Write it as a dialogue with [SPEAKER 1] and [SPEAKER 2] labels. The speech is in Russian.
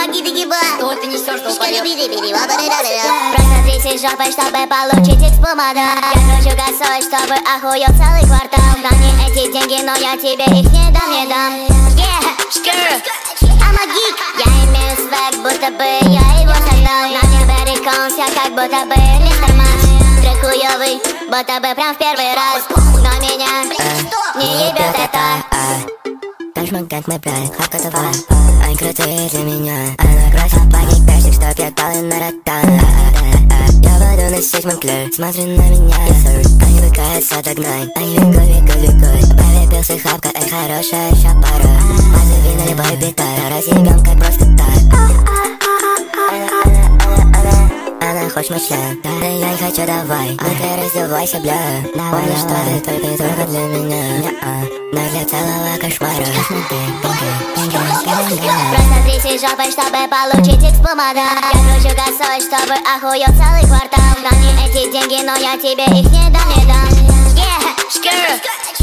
[SPEAKER 1] помоги, беги-ба.
[SPEAKER 2] Что ты несешь, долбоёб?
[SPEAKER 1] Просто тряси жопой, чтобы получить экс-помада. Я кручу косой, чтобы охуел целый квартал. Храни эти деньги, но я тебе их не дам. I'm a geek. Я имею свэг, будто бы я его создал. На мне Берри Коунс, я как будто бы Мистер Макс. Трек хуёвый, будто бы прям в первый раз. Но меня не ебет это.
[SPEAKER 3] Танцман, как мой брат, хапка давай. Ай, крутые для меня. Она красит паник, персик, чтоб я дал на ротан. Я буду носить Монклер, смотри на меня. Они выкаются догнать, они векут. Повепился хапка, эй, хорошая шапара. Позови на любой битар, разъебем как просто так. Она хочет мой член, да я не хочу, давай. Ну ты раздевайся, бля. Понял, что ты только для меня. Но для целого кошмара.
[SPEAKER 1] Просто тряси жопой, чтобы получить экс-помада. Я кручу косой, чтобы охуел целый квартал. Храни эти деньги, но я тебе их не дам.